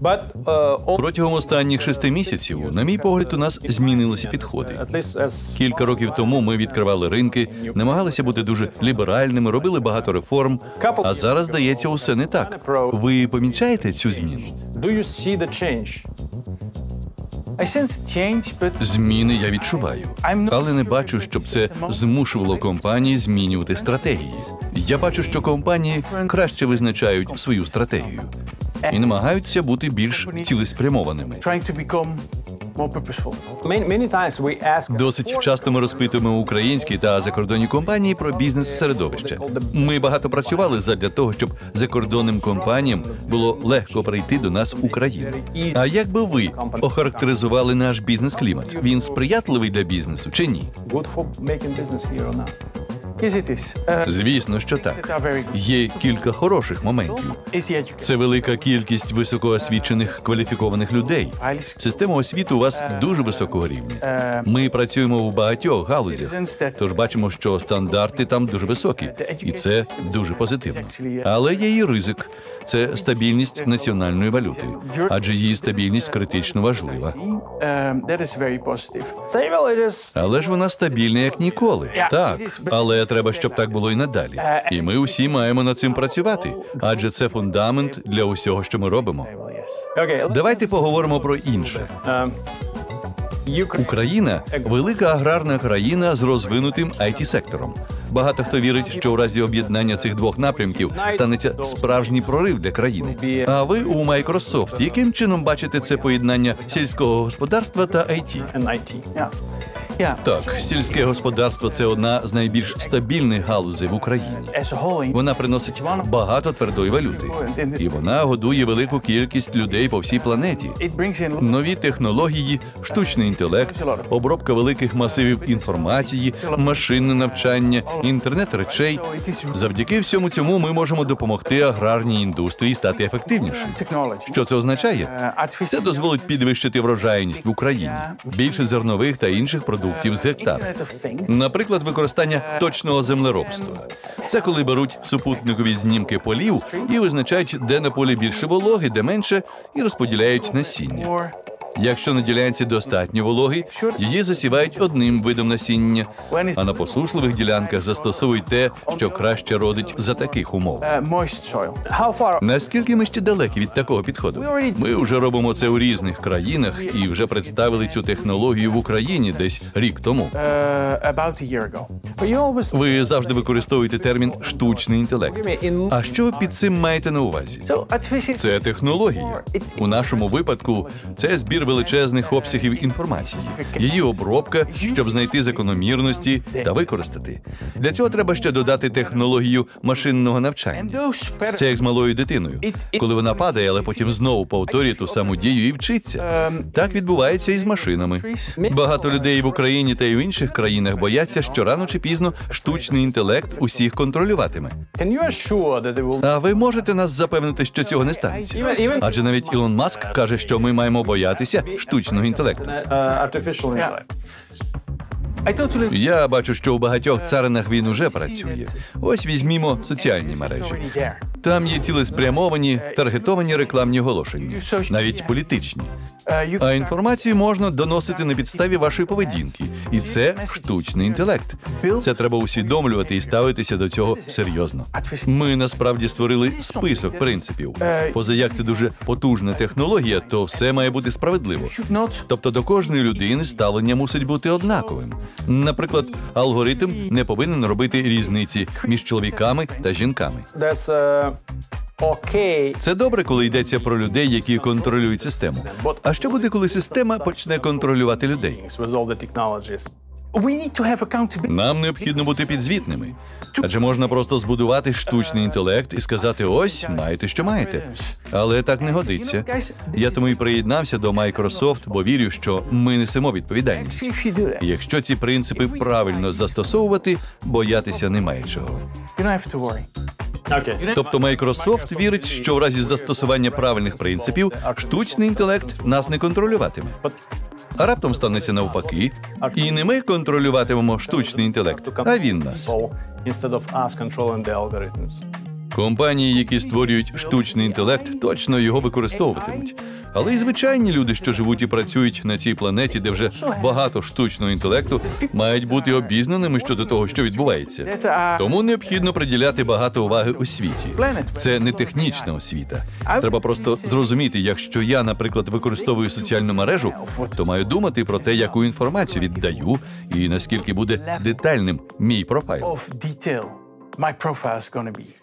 Протягом останніх 6 місяців, на мій погляд, у нас змінилися підходи. Кілька років тому ми відкривали ринки, намагалися бути дуже ліберальними, робили багато реформ, а зараз, здається, усе не так. Ви помічаєте цю зміну? Зміни я відчуваю, але не бачу, щоб це змушувало компанії змінювати стратегії. Я бачу, що компанії краще визначають свою стратегію і намагаються бути більш цілеспрямованими. Досить часто ми розпитуємо українські та закордонні компанії про бізнес-середовище. Ми багато працювали задля того, щоб закордонним компаніям було легко прийти до нас у країну. А як би ви охарактеризували наш бізнес-клімат? Він сприятливий для бізнесу чи ні? Звісно, що так. Є кілька хороших моментів. Це велика кількість високоосвічених кваліфікованих людей. Система освіти у вас дуже високого рівня. Ми працюємо в багатьох галузях, тож бачимо, що стандарти там дуже високі, і це дуже позитивно. Але є і ризик – це стабільність національної валюти, адже її стабільність критично важлива. Але ж вона стабільна як ніколи. Так, але треба, щоб так було і надалі. І ми усі маємо над цим працювати, адже це фундамент для усього, що ми робимо. Давайте поговоримо про інше. Україна – велика аграрна країна з розвинутим IT-сектором. Багато хто вірить, що у разі об'єднання цих двох напрямків станеться справжній прорив для країни. А ви у Microsoft яким чином бачите це поєднання сільського господарства та IT? Так, сільське господарство – це одна з найбільш стабільних галузей в Україні. Вона приносить багато твердої валюти. І вона годує велику кількість людей по всій планеті. Нові технології, штучний інтелект, обробка великих масивів інформації, машинне навчання, інтернет речей. Завдяки всьому цьому ми можемо допомогти аграрній індустрії стати ефективнішою. Що це означає? Це дозволить підвищити врожайність в Україні, більше зернових та інших продуктів з гектара. Наприклад, використання точного землеробства. Це коли беруть супутникові знімки полів і визначають, де на полі більше вологи, де менше, і розподіляють насіння. Якщо на ділянці достатньо вологи, її засівають одним видом насіння, а на посушливих ділянках застосовують те, що краще родить за таких умов. Наскільки ми ще далекі від такого підходу? Ми вже робимо це у різних країнах і вже представили цю технологію в Україні десь рік тому. Ви завжди використовуєте термін «штучний інтелект». А що ви під цим маєте на увазі? Це технологія. У нашому випадку це збір величезних обсягів інформації, її обробка, щоб знайти закономірності та використати. Для цього треба ще додати технологію машинного навчання. Це як з малою дитиною. Коли вона падає, але потім знову повторює ту саму дію і вчиться. Так відбувається і з машинами. Багато людей в Україні та й в інших країнах бояться, що рано чи пізно штучний інтелект усіх контролюватиме. А ви можете нас запевнити, що цього не станеться? Адже навіть Ілон Маск каже, що ми маємо боятися штучного інтелекту. Я бачу, що у багатьох царинах він уже працює. Ось візьмімо соціальні мережі. Там є цілеспрямовані, таргетовані рекламні оголошення, навіть політичні. А інформацію можна доносити на підставі вашої поведінки. І це штучний інтелект. Це треба усвідомлювати і ставитися до цього серйозно. Ми насправді створили список принципів. Поза як це дуже потужна технологія, то все має бути справедливо. Тобто до кожної людини ставлення мусить бути однаковим. Наприклад, алгоритм не повинен робити різниці між чоловіками та жінками. Це добре, коли йдеться про людей, які контролюють систему. А що буде, коли система почне контролювати людей? Нам необхідно бути підзвітними. Адже можна просто збудувати штучний інтелект і сказати «ось, маєте, що маєте». Але так не годиться. Я тому і приєднався до Microsoft, бо вірю, що ми несемо відповідальність. І якщо ці принципи правильно застосовувати, боятися немає чого. Тобто Microsoft вірить, що в разі застосування правильних принципів штучний інтелект нас не контролюватиме. А раптом станеться навпаки, і не ми контролюватимемо штучний інтелект, а він нас. Компанії, які створюють штучний інтелект, точно його використовуватимуть. Але й звичайні люди, що живуть і працюють на цій планеті, де вже багато штучного інтелекту, мають бути обізнаними щодо того, що відбувається. Тому необхідно приділяти багато уваги освіті. Це не технічна освіта. Треба просто зрозуміти, якщо я, наприклад, використовую соціальну мережу, то маю думати про те, яку інформацію віддаю і наскільки буде детальним мій профайл.